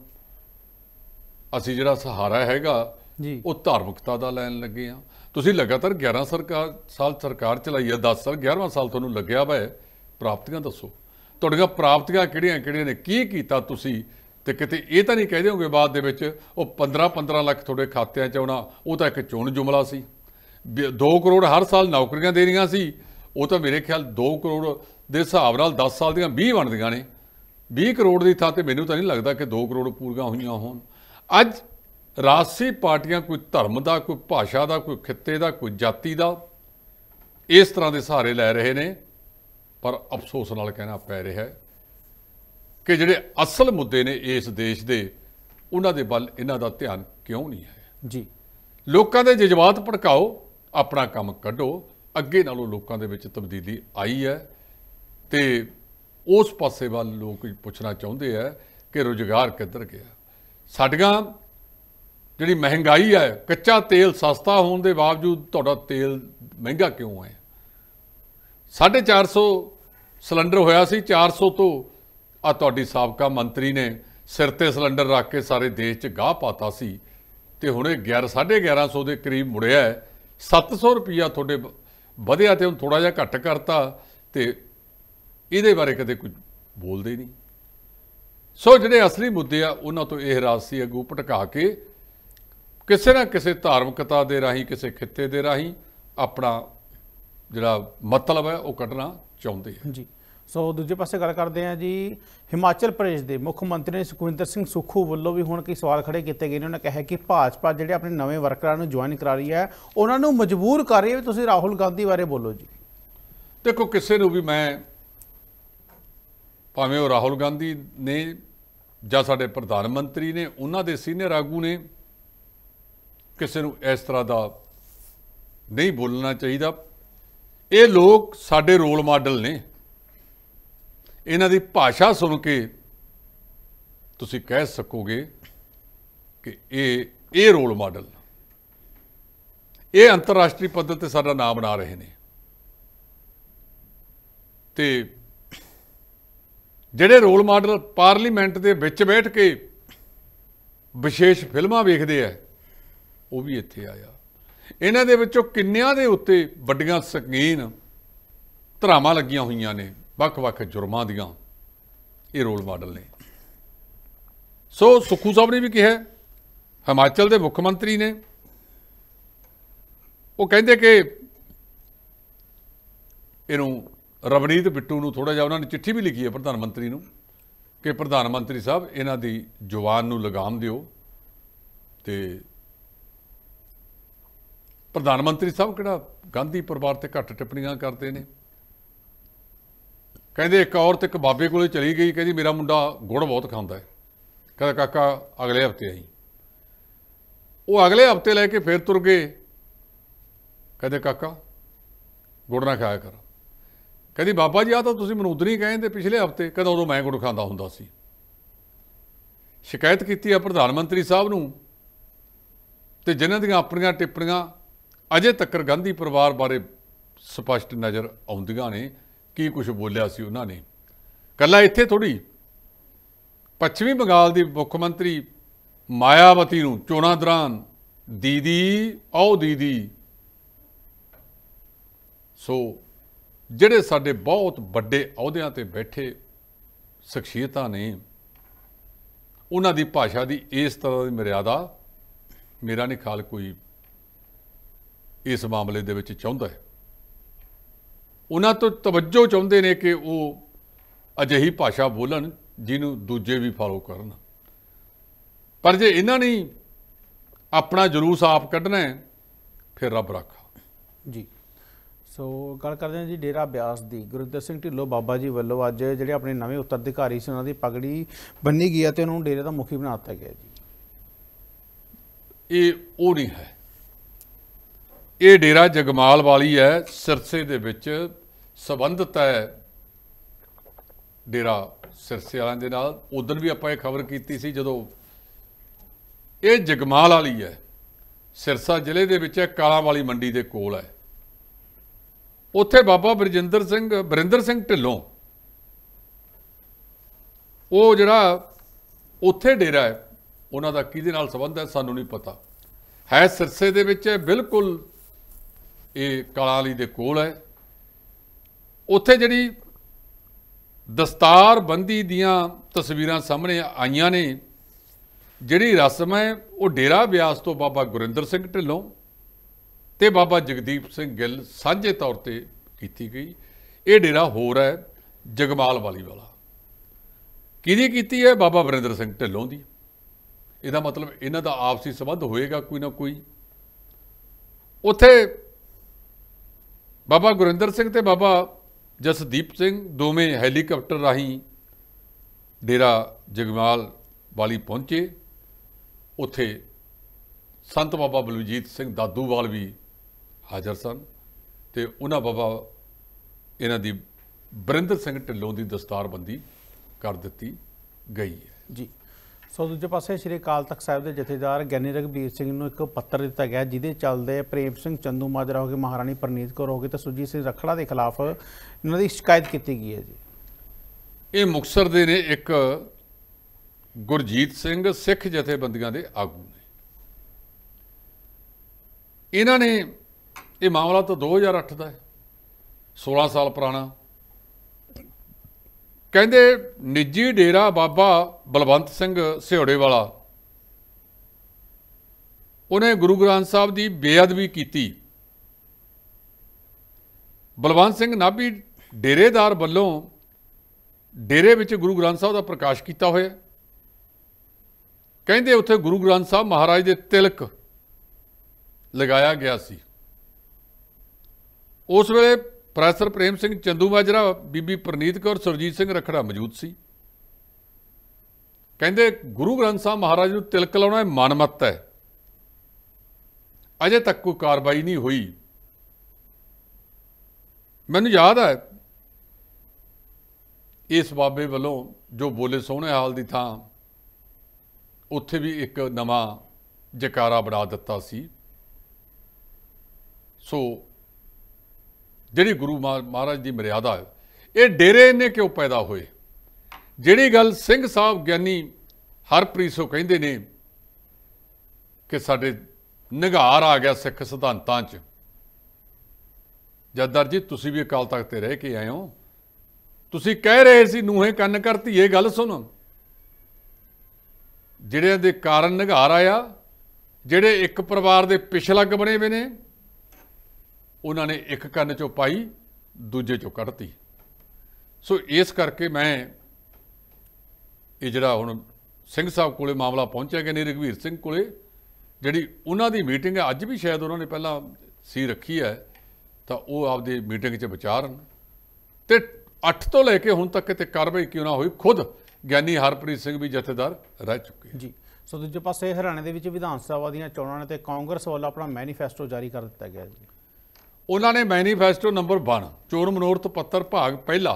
ਅਸੀਂ ਜਿਹੜਾ ਸਹਾਰਾ ਹੈਗਾ ਜੀ ਉਹ ਧਾਰਮਿਕਤਾ ਦਾ ਲੈਣ ਲੱਗੇ ਆ। ਤੁਸੀਂ ਲਗਾਤਾਰ ਗਿਆਰਾਂ ਸਰਕਾਰ ਸਾਲ ਸਰਕਾਰ ਚਲਾਈ ਹੈ, ਦਸ ਸਾਲ ਗਿਆਰਵਾਂ ਸਾਲ ਤੁਹਾਨੂੰ ਲੱਗਿਆ ਵਾ, ਪ੍ਰਾਪਤੀਆਂ ਦੱਸੋ ਤੁਹਾਡੀਆਂ ਪ੍ਰਾਪਤੀਆਂ ਕਿਹੜੀਆਂ ਕਿਹੜੀਆਂ ਨੇ, ਕੀ ਕੀਤਾ ਤੁਸੀਂ? ਤੇ ਕਿਤੇ ਇਹ ਤਾਂ ਨਹੀਂ ਕਹਿ ਦਿਓਗੇ ਬਾਅਦ ਦੇ ਵਿੱਚ ਉਹ ਪੰਦਰਾਂ ਪੰਦਰਾਂ ਲੱਖ ਤੁਹਾਡੇ ਖਾਤਿਆਂ 'ਚ ਆਉਣਾ, ਉਹ ਤਾਂ ਇੱਕ ਚੋਣ ਜੁਮਲਾ ਸੀ। ਦੋ ਕਰੋੜ ਹਰ ਸਾਲ ਨੌਕਰੀਆਂ ਦੇਣੀਆਂ ਸੀ, ਉਹ ਤਾਂ ਮੇਰੇ ਖਿਆਲ ਦੋ ਕਰੋੜ ਦੇ ਹਿਸਾਬ ਨਾਲ ਦਸ ਸਾਲ ਦੀਆਂ ਵੀਹ ਬਣਦੀਆਂ ਨੇ। ਵੀਹ ਕਰੋੜ ਦੀ ਥਾਂ ਤੇ ਮੈਨੂੰ ਤਾਂ ਨਹੀਂ ਲੱਗਦਾ ਕਿ ਦੋ ਕਰੋੜ ਪੂਰੀਆਂ ਹੋਈਆਂ ਹੋਣ। ਅੱਜ ਰਾਜਸੀ ਪਾਰਟੀਆਂ ਕੋਈ ਧਰਮ ਦਾ, ਕੋਈ ਭਾਸ਼ਾ ਦਾ, ਕੋਈ ਖਿੱਤੇ ਦਾ, ਕੋਈ ਜਾਤੀ ਦਾ ਇਸ ਤਰ੍ਹਾਂ ਦੇ ਸਹਾਰੇ ਲੈ ਰਹੇ ਨੇ। ਪਰ ਅਫਸੋਸ ਨਾਲ ਕਹਿਣਾ ਪੈ ਰਿਹਾ ਹੈ ਕਿ ਜਿਹੜੇ ਅਸਲ ਮੁੱਦੇ ਨੇ ਇਸ ਦੇਸ਼ ਦੇ, ਉਹਨਾਂ ਦੇ ਵੱਲ ਇਹਨਾਂ ਦਾ ਧਿਆਨ ਕਿਉਂ ਨਹੀਂ ਹੈ ਜੀ। ਲੋਕਾਂ ਦੇ ਜਜ਼ਬਾਤ ਭੜਕਾਓ, ਆਪਣਾ ਕੰਮ ਕੱਢੋ। ਅੱਗੇ ਨਾਲੋਂ ਲੋਕਾਂ ਦੇ ਵਿੱਚ ਤਬਦੀਲੀ ਆਈ ਹੈ ਤੇ ਉਸ ਪਾਸੇ ਵੱਲ ਲੋਕ ਪੁੱਛਣਾ ਚਾਹੁੰਦੇ ਆ ਕਿ ਰੁਜ਼ਗਾਰ ਕਿੱਧਰ ਗਿਆ। ਸਾਡੀਆਂ ਜਿਹੜੀ ਮਹਿੰਗਾਈ ਹੈ, ਕੱਚਾ ਤੇਲ ਸਸਤਾ ਹੋਣ ਦੇ ਬਾਵਜੂਦ ਤੁਹਾਡਾ ਤੇਲ ਮਹਿੰਗਾ ਕਿਉਂ ਹੈ? ਸਾਢੇ ਚਾਰ ਸੌ ਸਿਲੰਡਰ ਹੋਇਆ ਸੀ, ਚਾਰ ਸੌ ਤੋਂ ਆ ਤੁਹਾਡੀ ਸਾਬਕਾ ਮੰਤਰੀ ਨੇ ਸਿਰ ਤੇ ਸਿਲੰਡਰ ਰੱਖ ਕੇ ਸਾਰੇ ਦੇਸ਼ 'ਚ ਗਾਹ ਪਾਤਾ ਸੀ ਤੇ ਹੁਣ ਇਹ ਗਿਆਰਾਂ ਸਾਢੇ ਗਿਆਰਾਂ ਸੌ ਦੇ ਕਰੀਬ ਮੁੜਿਆ ਹੈ। ਸੱਤ ਸੌ ਰੁਪਈਆ ਤੁਹਾਡੇ ਵਧਿਆ ਤੇ ਹੁਣ ਥੋੜ੍ਹਾ ਜਿਹਾ ਘੱਟ ਕਰਤਾ ਤੇ ਇਹਦੇ ਬਾਰੇ ਕਦੇ ਕੁਝ ਬੋਲਦੇ ਨਹੀਂ। ਸੋ ਜਿਹੜੇ ਅਸਲੀ ਮੁੱਦੇ ਆ ਉਹਨਾਂ ਤੋਂ ਇਹ ਰਾਜਸੀ ਆਗੂ ਭਟਕਾ ਕੇ ਕਿਸੇ ਨਾ ਕਿਸੇ ਧਾਰਮਿਕਤਾ ਦੇ ਰਾਹੀਂ, ਕਿਸੇ ਖਿੱਤੇ ਦੇ ਰਾਹੀਂ ਆਪਣਾ ਜਿਹੜਾ ਮਤਲਬ ਹੈ ਉਹ ਕੱਢਣਾ ਚਾਹੁੰਦੇ ਆ ਜੀ। ਸੋ ਦੂਜੇ ਪਾਸੇ ਗੱਲ ਕਰਦੇ ਹਾਂ ਜੀ, ਹਿਮਾਚਲ ਪ੍ਰਦੇਸ਼ ਦੇ ਮੁੱਖ ਮੰਤਰੀ ਸੁਖਵਿੰਦਰ ਸਿੰਘ ਸੁੱਖੂ ਵੱਲੋਂ ਵੀ ਹੁਣ ਕਈ ਸਵਾਲ ਖੜੇ ਕੀਤੇ ਗਏ ਨੇ। ਉਹਨਾਂ ਕਿਹਾ ਕਿ ਭਾਜਪਾ ਜਿਹੜੇ ਆਪਣੇ ਨਵੇਂ ਵਰਕਰਾਂ ਨੂੰ ਜੁਆਇਨ ਕਰਾ ਰਹੀ ਹੈ, ਉਹਨਾਂ ਨੂੰ ਮਜਬੂਰ ਕਰ ਰਹੀ ਹੈ। ਤੁਸੀਂ ਰਾਹੁਲ ਗਾਂਧੀ ਬਾਰੇ ਬੋਲੋ ਜੀ। ਦੇਖੋ, ਕਿਸੇ ਨੂੰ ਵੀ ਮੈਂ, ਭਾਵੇਂ ਉਹ ਰਾਹੁਲ ਗਾਂਧੀ ਨੇ ਜਾਂ ਸਾਡੇ ਪ੍ਰਧਾਨ ਮੰਤਰੀ ਨੇ, ਉਹਨਾਂ ਦੇ ਸੀਨੀਅਰ ਆਗੂ ਨੇ, ਕਿਸੇ ਨੂੰ ਇਸ ਤਰ੍ਹਾਂ ਦਾ ਨਹੀਂ ਬੋਲਣਾ ਚਾਹੀਦਾ। ਇਹ ਲੋਕ ਸਾਡੇ ਰੋਲ ਮਾਡਲ ਨੇ। ਇਹਨਾਂ ਦੀ ਭਾਸ਼ਾ ਸੁਣ ਕੇ ਤੁਸੀਂ ਕਹਿ ਸਕੋਗੇ ਕਿ ਇਹ ਇਹ ਰੋਲ ਮਾਡਲ, ਇਹ ਅੰਤਰਰਾਸ਼ਟਰੀ ਪੱਧਰ ਤੇ ਸਾਡਾ ਨਾਮ ਬਣਾ ਰਹੇ ਨੇ। ਤੇ ਜਿਹੜੇ ਰੋਲ ਮਾਡਲ ਪਾਰਲੀਮੈਂਟ ਦੇ ਵਿੱਚ ਬੈਠ ਕੇ ਵਿਸ਼ੇਸ਼ ਫਿਲਮਾਂ ਵੇਖਦੇ ਆ, ਉਹ ਵੀ ਇੱਥੇ ਆਇਆ। ਇਹਨਾਂ ਦੇ ਵਿੱਚੋਂ ਕਿੰਨਿਆਂ ਦੇ ਉੱਤੇ ਵੱਡੀਆਂ ਸੰਗੀਨ ਧਾਰਾਵਾਂ ਲੱਗੀਆਂ ਹੋਈਆਂ ਨੇ, ਵੱਖ-ਵੱਖ ਜੁਰਮਾਂ ਦੀਆਂ, ਇਹ ਰੋਲ ਮਾਡਲ ਨੇ। ਸੋ ਸੁੱਖੂ ਸਾਹਿਬ ਨੇ ਵੀ ਕਿਹਾ, ਹਿਮਾਚਲ ਦੇ ਮੁੱਖ ਮੰਤਰੀ ਨੇ, ਉਹ ਕਹਿੰਦੇ ਕਿ ਇਹਨੂੰ ਰਵਨੀਤ ਬਿੱਟੂ ਨੂੰ ਥੋੜ੍ਹਾ ਜਿਹਾ, ਉਹਨਾਂ ਨੇ ਚਿੱਠੀ ਵੀ ਲਿਖੀ ਹੈ ਪ੍ਰਧਾਨ ਮੰਤਰੀ ਨੂੰ ਕਿ ਪ੍ਰਧਾਨ ਮੰਤਰੀ ਸਾਹਿਬ ਇਹਨਾਂ ਦੀ ਜ਼ੁਬਾਨ ਨੂੰ ਲਗਾਮ ਦਿਓ। ਤੇ ਪ੍ਰਧਾਨ ਮੰਤਰੀ ਸਾਹਿਬ ਕਿਹੜਾ ਗਾਂਧੀ ਪਰਿਵਾਰ ਤੇ ਘੱਟ ਟਿੱਪਣੀਆਂ ਕਰਦੇ ਨੇ। ਕਹਿੰਦੇ ਇੱਕ ਔਰਤ ਇੱਕ ਬਾਬੇ ਕੋਲੇ ਚਲੀ ਗਈ, ਕਹਿੰਦੀ ਮੇਰਾ ਮੁੰਡਾ ਗੁੜ ਬਹੁਤ ਖਾਂਦਾ ਹੈ। ਕਹਿੰਦਾ ਕਾਕਾ ਅਗਲੇ ਹਫ਼ਤੇ ਆਈ। ਉਹ ਅਗਲੇ ਹਫ਼ਤੇ ਲੈ ਕੇ ਫਿਰ ਤੁਰ ਗਏ। ਕਹਿੰਦੇ ਕਾਕਾ ਗੁੜ ਨਾ ਖਾਇਆ ਕਰ। ਕਹਿੰਦੀ ਬਾਬਾ ਜੀ ਆ ਤਾਂ ਤੁਸੀਂ ਮੈਨੂੰ ਉਦੋਂ ਹੀ ਕਹਿੰਦੇ ਪਿਛਲੇ ਹਫ਼ਤੇ। ਕਹਿੰਦਾ ਉਦੋਂ ਮੈਂ ਗੁੜ ਖਾਂਦਾ ਹੁੰਦਾ ਸੀ। ਸ਼ਿਕਾਇਤ ਕੀਤੀ ਆ ਪ੍ਰਧਾਨ ਮੰਤਰੀ ਸਾਹਿਬ ਨੂੰ, ਤੇ ਜਿਨ੍ਹਾਂ ਦੀਆਂ ਆਪਣੀਆਂ ਟਿੱਪਣੀਆਂ ਅਜੇ ਤੱਕ ਗਾਂਧੀ ਪਰਿਵਾਰ ਬਾਰੇ ਸਪਸ਼ਟ ਨਜ਼ਰ ਆਉਂਦੀਆਂ ਨੇ, ਕੀ ਕੁਝ ਬੋਲਿਆ ਸੀ ਉਹਨਾਂ ਨੇ। ਕੱਲਾ ਇੱਥੇ ਥੋੜ੍ਹੀ, ਪੱਛਮੀ ਬੰਗਾਲ ਦੀ ਮੁੱਖ ਮੰਤਰੀ ਮਾਇਆਵਤੀ ਨੂੰ ਚੋਣਾਂ ਦੌਰਾਨ ਦੀਦੀ ਆਓ ਦੀਦੀ। ਸੋ ਜਿਹੜੇ ਸਾਡੇ ਬਹੁਤ ਵੱਡੇ ਅਹੁਦਿਆਂ ਤੇ ਬੈਠੇ ਸ਼ਖਸੀਅਤਾਂ ਨੇ, ਉਹਨਾਂ ਦੀ ਭਾਸ਼ਾ ਦੀ ਇਸ ਤਰ੍ਹਾਂ ਦੀ ਮਰਿਆਦਾ ਮੇਰਾ ਨਹੀਂ ਖਿਆਲ ਕੋਈ ਇਸ ਮਾਮਲੇ ਦੇ ਵਿੱਚ ਚਾਹੁੰਦਾ ਹੈ। ਉਹਨਾਂ ਤੋਂ ਤਵੱਜੋ ਚਾਹੁੰਦੇ ਨੇ ਕਿ ਉਹ ਅਜਿਹੀ ਭਾਸ਼ਾ ਬੋਲਣ ਜਿਹਨੂੰ ਦੂਜੇ ਵੀ ਫਾਲੋ ਕਰਨ। ਪਰ ਜੇ ਇਹਨਾਂ ਨੇ ਆਪਣਾ ਜਲੂਸ ਆਪ ਕੱਢਣਾ ਹੈ, ਫਿਰ ਰੱਬ ਰੱਖਾ ਜੀ। ਸੋ ਗੱਲ ਕਰਦੇ ਹਾਂ ਜੀ ਡੇਰਾ ਬਿਆਸ ਦੀ। ਗੁਰਿੰਦਰ ਸਿੰਘ ਢਿੱਲੋਂ ਬਾਬਾ ਜੀ ਵੱਲੋਂ ਅੱਜ ਜਿਹੜੇ ਆਪਣੇ ਨਵੇਂ ਉੱਤਰਾਧਿਕਾਰੀ ਸੀ ਉਹਨਾਂ ਦੀ ਪਗੜੀ ਬੰਨੀ ਗਈ ਅਤੇ ਉਹਨਾਂ ਨੂੰ ਡੇਰੇ ਦਾ ਮੁਖੀ ਬਣਾ ਦਿੱਤਾ ਗਿਆ ਜੀ। ਇਹ ਉਹ ਨਹੀਂ ਹੈ, ਇਹ ਡੇਰਾ ਜਗਮਾਲ ਵਾਲੀ ਹੈ, ਸਿਰਸੇ ਦੇ ਵਿੱਚ ਸੰਬੰਧਿਤ ਹੈ ਡੇਰਾ ਸਿਰਸੇ ਵਾਲਿਆਂ ਦੇ ਨਾਲ। ਉਦੋਂ ਵੀ ਆਪਾਂ ਇਹ ਖਬਰ ਕੀਤੀ ਸੀ ਜਦੋਂ ਇਹ ਜਗਮਾਲ ਵਾਲੀ ਹੈ, ਸਿਰਸਾ ਜ਼ਿਲ੍ਹੇ ਦੇ ਵਿੱਚ ਹੈ, ਕਾਲਾਂ ਵਾਲੀ ਮੰਡੀ ਦੇ ਕੋਲ ਹੈ। ਉੱਥੇ ਬਾਬਾ ਬਰਜਿੰਦਰ ਸਿੰਘ ਬਰਿੰਦਰ ਸਿੰਘ ਢਿੱਲੋਂ, ਉਹ ਜਿਹੜਾ ਉੱਥੇ ਡੇਰਾ ਹੈ, ਉਹਨਾਂ ਦਾ ਕਿਹਦੇ ਨਾਲ ਸੰਬੰਧ ਹੈ ਸਾਨੂੰ ਨਹੀਂ ਪਤਾ। ਹੈ ਸਿਰਸੇ ਦੇ ਵਿੱਚ ਹੈ, ਬਿਲਕੁਲ ਇਹ ਕਾਲਾਂ ਵਾਲੀ ਦੇ ਕੋਲ ਹੈ। ਉੱਥੇ ਜਿਹੜੀ ਦਸਤਾਰਬੰਦੀ ਦੀਆਂ ਤਸਵੀਰਾਂ ਸਾਹਮਣੇ ਆਈਆਂ ਨੇ, ਜਿਹੜੀ ਰਸਮ ਹੈ ਉਹ ਡੇਰਾ ਬਿਆਸ ਤੋਂ ਬਾਬਾ ਗੁਰਿੰਦਰ ਸਿੰਘ ਢਿੱਲੋਂ ਤੇ ਬਾਬਾ ਜਗਦੀਪ ਸਿੰਘ ਗਿੱਲ ਸਾਂਝੇ ਤੌਰ ਤੇ ਕੀਤੀ ਗਈ। ਇਹ ਡੇਰਾ ਹੋਰ ਹੈ ਜਗਮਾਲ ਵਾਲੀ ਵਾਲਾ। ਕਿਹਦੀ ਕੀਤੀ ਹੈ? ਬਾਬਾ ਵਰਿੰਦਰ ਸਿੰਘ ਢਿੱਲੋਂ ਦੀ। ਇਹਦਾ ਮਤਲਬ ਇਹਨਾਂ ਦਾ ਆਪਸੀ ਸੰਬੰਧ ਹੋਏਗਾ ਕੋਈ ਨਾ ਕੋਈ। ਉੱਥੇ ਬਾਬਾ ਗੁਰਿੰਦਰ ਸਿੰਘ ਤੇ ਬਾਬਾ ਜਸਦੀਪ ਸਿੰਘ ਦੋਵੇਂ ਹੈਲੀਕਾਪਟਰ ਰਾਹੀਂ ਡੇਰਾ ਜਗਮਾਲ ਵਾਲੀ ਪਹੁੰਚੇ। ਉੱਥੇ ਸੰਤ ਬਾਬਾ ਬਲਵੀਰ ਸਿੰਘ ਦਾਦੂਵਾਲ ਵੀ ਹਾਜ਼ਰ ਸਨ ਤੇ ਉਹਨਾਂ ਬਾਬਾ ਇਹਨਾਂ ਦੀ ਵਰਿੰਦਰ ਸਿੰਘ ਢਿੱਲੋਂ ਦੀ ਦਸਤਾਰਬੰਦੀ ਕਰ ਦਿੱਤੀ ਗਈ ਹੈ ਜੀ। ਸੋ ਦੂਜੇ ਪਾਸੇ ਸ਼੍ਰੀ ਅਕਾਲ ਤਖਤ ਸਾਹਿਬ ਦੇ ਜਥੇਦਾਰ ਗਿਆਨੀ ਰਘਬੀਰ ਸਿੰਘ ਨੂੰ ਇੱਕ ਪੱਤਰ ਦਿੱਤਾ ਗਿਆ, ਜਿਹਦੇ ਚੱਲਦੇ ਪ੍ਰੇਮ ਸਿੰਘ ਚੰਦੂ ਮਾਜਰਾ ਹੋ ਗਏ, ਮਹਾਰਾਣੀ ਪ੍ਰਨੀਤ ਕੌਰ ਹੋ ਗਈ ਤੇ ਸੁਰਜੀਤ ਸਿੰਘ ਰੱਖੜਾ ਦੇ ਖਿਲਾਫ ਇਹਨਾਂ ਦੀ ਸ਼ਿਕਾਇਤ ਕੀਤੀ ਗਈ ਹੈ ਜੀ। ਇਹ ਮੁਕਤਸਰ ਦੇ ਨੇ ਇੱਕ ਗੁਰਜੀਤ ਸਿੰਘ ਸਿੱਖ ਜਥੇਬੰਦੀਆਂ ਦੇ ਆਗੂ ਨੇ। ਇਹਨਾਂ ਨੇ ਇਹ ਮਾਮਲਾ ਤਾਂ ਦੋ ਹਜ਼ਾਰ ਅੱਠ ਦਾ ਹੈ, ਸੋਲਾਂ ਸਾਲ ਪੁਰਾਣਾ। ਕਹਿੰਦੇ ਨਿੱਜੀ ਡੇਰਾ ਬਾਬਾ ਬਲਵੰਤ ਸਿੰਘ ਸਿਹੋੜੇ ਵਾਲਾ, ਉਹਨੇ ਗੁਰੂ ਗ੍ਰੰਥ ਸਾਹਿਬ ਦੀ ਬੇਅਦਬੀ ਕੀਤੀ। ਬਲਵੰਤ ਸਿੰਘ ਨਾਭੀ ਡੇਰੇਦਾਰ ਵੱਲੋਂ ਡੇਰੇ ਵਿੱਚ ਗੁਰੂ ਗ੍ਰੰਥ ਸਾਹਿਬ ਦਾ ਪ੍ਰਕਾਸ਼ ਕੀਤਾ ਹੋਇਆ। ਕਹਿੰਦੇ ਉੱਥੇ ਗੁਰੂ ਗ੍ਰੰਥ ਸਾਹਿਬ ਮਹਾਰਾਜ ਦੇ ਤਿਲਕ ਲਗਾਇਆ ਗਿਆ ਸੀ। ਉਸ ਵੇਲੇ ਪ੍ਰੋਫੈਸਰ ਪ੍ਰੇਮ ਸਿੰਘ ਚੰਦੂ ਮਾਜਰਾ, ਬੀਬੀ ਪ੍ਰਨੀਤ ਕੌਰ, ਸੁਰਜੀਤ ਸਿੰਘ ਰੱਖੜਾ ਮੌਜੂਦ ਸੀ। ਕਹਿੰਦੇ ਗੁਰੂ ਗ੍ਰੰਥ ਸਾਹਿਬ ਮਹਾਰਾਜ ਨੂੰ ਤਿਲਕ ਲਾਉਣਾ ਮਨਮੱਤ ਹੈ, ਅਜੇ ਤੱਕ ਕੋਈ ਕਾਰਵਾਈ ਨਹੀਂ ਹੋਈ। ਮੈਨੂੰ ਯਾਦ ਹੈ ਇਸ ਬਾਬੇ ਵੱਲੋਂ ਜੋ ਬੋਲੇ ਸੋਹਣੇ ਹਾਲ ਦੀ ਥਾਂ ਉੱਥੇ ਵੀ ਇੱਕ ਨਵਾਂ ਜਕਾਰਾ ਬਣਾ ਦਿੱਤਾ ਸੀ। ਸੋ ਜਿਹੜੀ ਗੁਰੂ ਮਹਾਰਾਜ ਦੀ ਮਰਿਆਦਾ ਹੈ, ਇਹ ਡੇਰੇ ਇਹਨੇ ਕਿਉਂ ਪੈਦਾ ਹੋਏ? ਜਿਹੜੀ ਗੱਲ ਸਿੰਘ ਸਾਹਿਬ ਗਿਆਨੀ ਹਰਪ੍ਰੀਤ ਸੋ ਕਹਿੰਦੇ ਨੇ ਕਿ ਸਾਡੇ ਨਿਘਾਰ ਆ ਗਿਆ ਸਿੱਖ ਸਿਧਾਂਤਾਂ 'ਚ। ਜੱਦਰ ਜੀ ਤੁਸੀਂ ਵੀ ਅਕਾਲ ਤਖਤ ਤੇ ਰਹਿ ਕੇ ਆਏ ਹੋ, ਤੁਸੀਂ ਕਹਿ ਰਹੇ ਸੀ ਨੂੰਹੇ ਕੰਨ ਕਰ ਧੀਏ ਗੱਲ ਸੁਣ। ਜਿਹੜੇ ਦੇ ਕਾਰਨ ਨਿਘਾਰ ਆਇਆ, ਜਿਹੜੇ ਇੱਕ ਪਰਿਵਾਰ ਦੇ ਪਿਛਲੱਗ ਬਣੇ ਹੋਏ ਨੇ, ਉਹਨਾਂ ਨੇ ਇੱਕ ਕੰਨ ਚੋਂ ਪਾਈ ਦੂਜੇ ਚੋਂ ਕੱਢਤੀ। ਸੋ ਇਸ ਕਰਕੇ ਮੈਂ ਇਹ ਜਿਹੜਾ ਹੁਣ ਸਿੰਘ ਸਾਹਿਬ ਕੋਲੇ ਮਾਮਲਾ ਪਹੁੰਚਿਆ ਕਿ ਨਹੀਂ ਰਘਵੀਰ ਸਿੰਘ ਕੋਲੇ, ਜਿਹੜੀ ਉਹਨਾਂ ਦੀ ਮੀਟਿੰਗ ਹੈ, ਅੱਜ ਵੀ ਸ਼ਾਇਦ ਉਹਨਾਂ ਨੇ ਪਹਿਲਾਂ ਸੀ ਰੱਖੀ ਹੈ, ਤਾਂ ਉਹ ਆਪਦੀ ਮੀਟਿੰਗ 'ਚ ਵਿਚਾਰਨ। ਤੇ ਅੱਠ ਤੋਂ ਲੈ ਕੇ ਹੁਣ ਤੱਕ ਕਿਤੇ ਕਾਰਵਾਈ ਕਿਉਂ ਨਾ ਹੋਈ, ਖੁਦ ਗਿਆਨੀ ਹਰਪ੍ਰੀਤ ਸਿੰਘ ਵੀ ਜਥੇਦਾਰ ਰਹਿ ਚੁੱਕੇ ਜੀ। ਸੋ ਦੂਜੇ ਪਾਸੇ ਹਰਿਆਣੇ ਦੇ ਵਿੱਚ ਵਿਧਾਨ ਸਭਾ ਦੀਆਂ ਚੋਣਾਂ ਨੇ ਤੇ ਕਾਂਗਰਸ ਵੱਲੋਂ ਆਪਣਾ ਮੈਨੀਫੈਸਟੋ ਜਾਰੀ ਕਰ ਦਿੱਤਾ ਗਿਆ ਜੀ। ਉਹਨਾਂ ਨੇ ਮੈਨੀਫੈਸਟੋ ਨੰਬਰ ਇੱਕ ਚੋਣ ਮਨੋਰਥ ਪੱਤਰ ਭਾਗ ਪਹਿਲਾ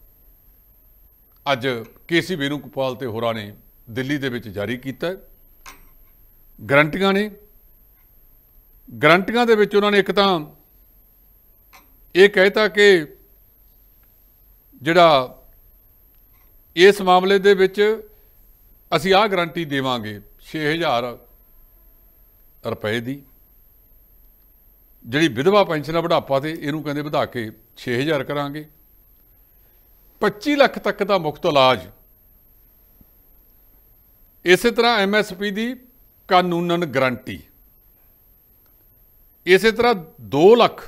ਅੱਜ ਕੇ ਸੀ ਵੇਣੂਗੋਪਾਲ ਤੇ ਹੋਰਾਂ ਨੇ ਦਿੱਲੀ ਦੇ ਵਿੱਚ ਜਾਰੀ ਕੀਤਾ। ਗਰੰਟੀਆਂ ਨੇ, ਗਰੰਟੀਆਂ ਦੇ ਵਿੱਚ ਉਹਨਾਂ ਨੇ ਇੱਕ ਤਾਂ ਇਹ ਕਹਿਤਾ ਕਿ ਜਿਹੜਾ ਇਸ ਮਾਮਲੇ ਦੇ ਵਿੱਚ ਅਸੀਂ ਆਹ ਗਰੰਟੀ ਦੇਵਾਂਗੇ ਛੇ ਹਜ਼ਾਰ ਰੁਪਏ ਦੀ, ਜਿਹੜੀ ਵਿਧਵਾ ਪੈਨਸ਼ਨ ਆ ਬੁਢਾਪਾ ਤੇ ਇਹਨੂੰ ਕਹਿੰਦੇ ਵਧਾ ਕੇ ਛੇ ਹਜ਼ਾਰ ਕਰਾਂਗੇ, ਪੱਚੀ ਲੱਖ ਤੱਕ ਦਾ ਮੁਫਤ ਇਲਾਜ, ਇਸੇ ਤਰ੍ਹਾਂ ਐਮ ਐਸ ਪੀ ਦੀ ਕਾਨੂੰਨਨ ਗਰੰਟੀ, ਇਸੇ ਤਰ੍ਹਾਂ ਦੋ ਲੱਖ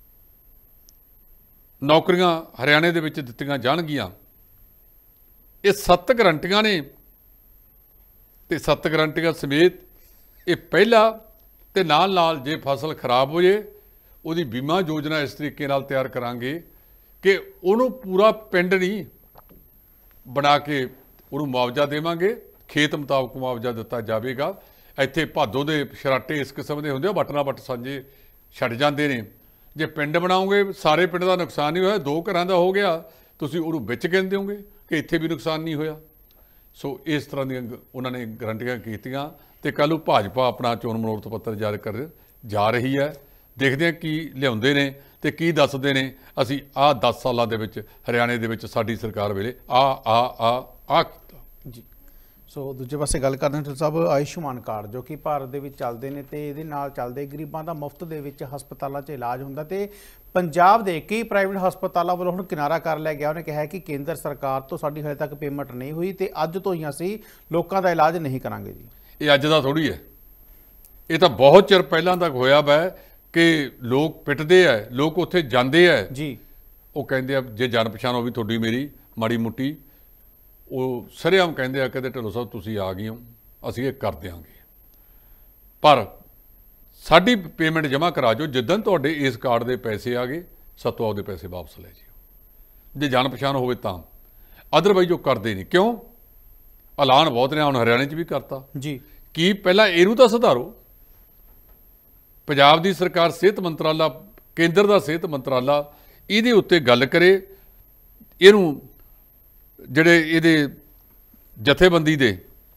ਨੌਕਰੀਆਂ ਹਰਿਆਣੇ ਦੇ ਵਿੱਚ ਦਿੱਤੀਆਂ ਜਾਣਗੀਆਂ। ਇਹ ਸੱਤ ਗਰੰਟੀਆਂ ਨੇ ਤੇ ਸੱਤ ਗਰੰਟੀਆਂ ਸਮੇਤ ਇਹ ਪਹਿਲਾ ਤੇ ਨਾਲ ਨਾਲ ਜੇ ਫਸਲ ਖਰਾਬ ਹੋ ਜੇ ਉਹਦੀ ਬੀਮਾ ਯੋਜਨਾ ਇਸ ਤਰੀਕੇ ਨਾਲ ਤਿਆਰ ਕਰਾਂਗੇ ਕਿ ਉਹਨੂੰ ਪੂਰਾ ਪਿੰਡ ਨਹੀਂ ਬਣਾ ਕੇ ਉਹਨੂੰ ਮੁਆਵਜ਼ਾ ਦੇਵਾਂਗੇ, ਖੇਤ ਮੁਤਾਬਕ ਮੁਆਵਜ਼ਾ ਦਿੱਤਾ ਜਾਵੇਗਾ। ਇੱਥੇ ਭਾਦੋ ਦੇ ਸ਼ਰਾਟੇ ਇਸ ਕਿਸਮ ਦੇ ਹੁੰਦੇ ਆ, ਵੱਟ ਨਾਲ ਵੱਟ ਸਾਂਝੇ ਛੱਡ ਜਾਂਦੇ ਨੇ। ਜੇ ਪਿੰਡ ਬਣਾਓਗੇ ਸਾਰੇ ਪਿੰਡ ਦਾ ਨੁਕਸਾਨ ਨਹੀਂ ਹੋਇਆ, ਦੋ ਘਰਾਂ ਦਾ ਹੋ ਗਿਆ, ਤੁਸੀਂ ਉਹਨੂੰ ਵਿੱਚ ਗਿਣ ਦਿਓਗੇ ਕਿ ਇੱਥੇ ਵੀ ਨੁਕਸਾਨ ਨਹੀਂ ਹੋਇਆ। ਸੋ ਇਸ ਤਰ੍ਹਾਂ ਦੀਆਂ ਉਹਨਾਂ ਨੇ ਗਰੰਟੀਆਂ ਕੀਤੀਆਂ ਤੇ ਕੱਲ੍ਹ ਨੂੰ ਭਾਜਪਾ ਆਪਣਾ ਚੋਣ ਮਨੋਰਥ ਪੱਤਰ ਜਾਰੀ ਕਰ ਜਾ ਰਹੀ ਹੈ। ਦੇਖਦੇ ਹਾਂ ਕੀ ਲਿਆਉਂਦੇ ਨੇ ਤੇ ਕੀ ਦੱਸਦੇ ਨੇ। ਅਸੀਂ ਆਹ ਦਸ ਸਾਲਾਂ ਦੇ ਵਿੱਚ ਹਰਿਆਣੇ ਦੇ ਵਿੱਚ ਸਾਡੀ ਸਰਕਾਰ ਵੇਲੇ ਆ ਆ ਆ ਆ ਕੀਤਾ ਜੀ। ਸੋ ਦੂਜੇ ਪਾਸੇ ਗੱਲ ਕਰਦੇ ਹਾਂ ਸਾਹਿਬ, ਆਯੁਸ਼ਮਾਨ ਕਾਰਡ ਜੋ ਕਿ ਭਾਰਤ ਦੇ ਵਿੱਚ ਚੱਲਦੇ ਨੇ ਤੇ ਇਹਦੇ ਨਾਲ ਚੱਲਦੇ ਗਰੀਬਾਂ ਦਾ ਮੁਫਤ ਦੇ ਵਿੱਚ ਹਸਪਤਾਲਾਂ 'ਚ ਇਲਾਜ ਹੁੰਦਾ ਤੇ ਪੰਜਾਬ ਦੇ ਕਈ ਪ੍ਰਾਈਵੇਟ ਹਸਪਤਾਲਾਂ ਵੱਲੋਂ ਹੁਣ ਕਿਨਾਰਾ ਕਰ ਲਿਆ ਗਿਆ। ਉਹਨੇ ਕਿਹਾ ਕਿ ਕੇਂਦਰ ਸਰਕਾਰ ਤੋਂ ਸਾਡੀ ਹਜੇ ਤੱਕ ਪੇਮੈਂਟ ਨਹੀਂ ਹੋਈ ਤੇ ਅੱਜ ਤੋਂ ਹੀ ਅਸੀਂ ਲੋਕਾਂ ਦਾ ਇਲਾਜ ਨਹੀਂ ਕਰਾਂਗੇ ਜੀ। ਇਹ ਅੱਜ ਦਾ ਥੋੜ੍ਹੀ ਹੈ, ਇਹ ਤਾਂ ਬਹੁਤ ਚਿਰ ਪਹਿਲਾਂ ਤੱਕ ਹੋਇਆ ਵਾ ਕਿ ਲੋਕ ਪਿੱਟਦੇ ਆ, ਲੋਕ ਉੱਥੇ ਜਾਂਦੇ ਆ ਜੀ, ਉਹ ਕਹਿੰਦੇ ਆ ਜੇ ਜਾਣ ਪਛਾਣ ਹੋਵੇ ਤੁਹਾਡੀ ਮੇਰੀ ਮਾੜੀ ਮੁੱਟੀ, ਉਹ ਸਰੇਆਮ ਕਹਿੰਦੇ ਆ ਕਹਿੰਦੇ ਢਿੱਲੋਂ ਸਾਹਿਬ ਤੁਸੀਂ ਆ ਗਏ ਹੋ ਅਸੀਂ ਇਹ ਕਰ ਦਿਆਂਗੇ, ਪਰ ਸਾਡੀ ਪੇਮੈਂਟ ਜਮ੍ਹਾਂ ਕਰਾ ਜਾਓ, ਜਿੱਦਣ ਤੁਹਾਡੇ ਇਸ ਕਾਰਡ ਦੇ ਪੈਸੇ ਆ ਗਏ ਸਾਤੋਂ ਆਪਦੇ ਪੈਸੇ ਵਾਪਸ ਲੈ ਜਿਓ ਜੇ ਜਾਣ ਪਛਾਣ ਹੋਵੇ ਤਾਂ। ਅਦਰਵਾਈਜ਼ ਉਹ ਕਰਦੇ ਨਹੀਂ। ਕਿਉਂ? ਐਲਾਨ ਬਹੁਤ ਨੇ, ਹੁਣ ਹਰਿਆਣੇ 'ਚ ਵੀ ਕਰਤਾ ਜੀ। ਕੀ ਪਹਿਲਾਂ ਇਹਨੂੰ ਤਾਂ ਸੁਧਾਰੋ। ਪੰਜਾਬ ਦੀ ਸਰਕਾਰ ਸਿਹਤ ਮੰਤਰਾਲਾ, ਕੇਂਦਰ ਦਾ ਸਿਹਤ ਮੰਤਰਾਲਾ ਇਹਦੇ ਉੱਤੇ ਗੱਲ ਕਰੇ। ਇਹਨੂੰ ਜਿਹੜੇ ਇਹਦੇ ਜਥੇਬੰਦੀ ਦੇ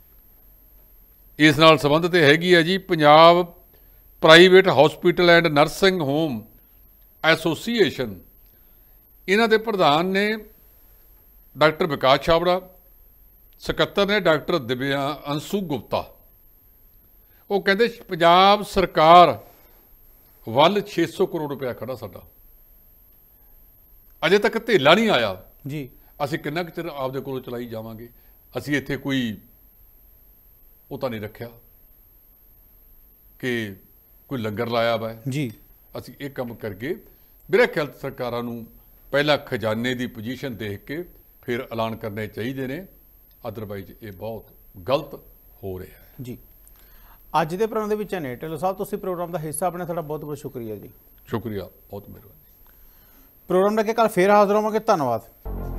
ਇਸ ਨਾਲ ਸੰਬੰਧਿਤ ਹੈਗੀ ਹੈ ਜੀ Punjab private hospital and nursing home association, ਇਹਨਾਂ ਦੇ ਪ੍ਰਧਾਨ ਨੇ ਡਾਕਟਰ ਵਿਕਾਸ ਛਾਬੜਾ, ਸਕੱਤਰ ਨੇ ਡਾਕਟਰ ਦਿਵਿਆ ਅੰਸ਼ੂ ਗੁਪਤਾ। ਉਹ ਕਹਿੰਦੇ ਪੰਜਾਬ ਸਰਕਾਰ ਵੱਲ ਛੇ ਸੌ ਕਰੋੜ ਰੁਪਇਆ ਖੜਾ ਸਾਡਾ, ਅਜੇ ਤੱਕ ਧੇਲਾ ਨਹੀਂ ਆਇਆ ਜੀ। ਅਸੀਂ ਕਿੰਨਾ ਕੁ ਚਿਰ ਆਪਦੇ ਕੋਲੋਂ ਚਲਾਈ ਜਾਵਾਂਗੇ? ਅਸੀਂ ਇੱਥੇ ਕੋਈ ਉਹ ਤਾਂ ਨਹੀਂ ਰੱਖਿਆ ਕਿ ਕੋਈ ਲੰਗਰ ਲਾਇਆ ਵਾ ਜੀ। ਅਸੀਂ ਇਹ ਕੰਮ ਕਰਕੇ ਮੇਰੇ ਖਿਆਲ ਸਰਕਾਰਾਂ ਨੂੰ ਪਹਿਲਾਂ ਖਜ਼ਾਨੇ ਦੀ ਪੋਜੀਸ਼ਨ ਦੇਖ ਕੇ ਫਿਰ ਐਲਾਨ ਕਰਨੇ ਚਾਹੀਦੇ ਨੇ, ਅਦਰਵਾਈਜ਼ ਇਹ ਬਹੁਤ ਗਲਤ ਹੋ ਰਿਹਾ ਹੈ ਜੀ। ਅੱਜ ਦੇ ਪ੍ਰੋਗਰਾਮ ਦੇ ਵਿੱਚ ਨੇ ਢਿੱਲੋਂ ਸਾਹਿਬ, ਤੁਸੀਂ ਪ੍ਰੋਗਰਾਮ ਦਾ ਹਿੱਸਾ ਬਣੇ, ਤੁਹਾਡਾ ਬਹੁਤ ਬਹੁਤ ਸ਼ੁਕਰੀਆ ਜੀ। ਸ਼ੁਕਰੀਆ, ਬਹੁਤ ਮਿਹਰਬਾਨੀ। ਪ੍ਰੋਗਰਾਮ ਲੈ ਕੇ ਕੱਲ ਫੇਰ ਹਾਜ਼ਰ ਹੋਵਾਂਗੇ। ਧੰਨਵਾਦ।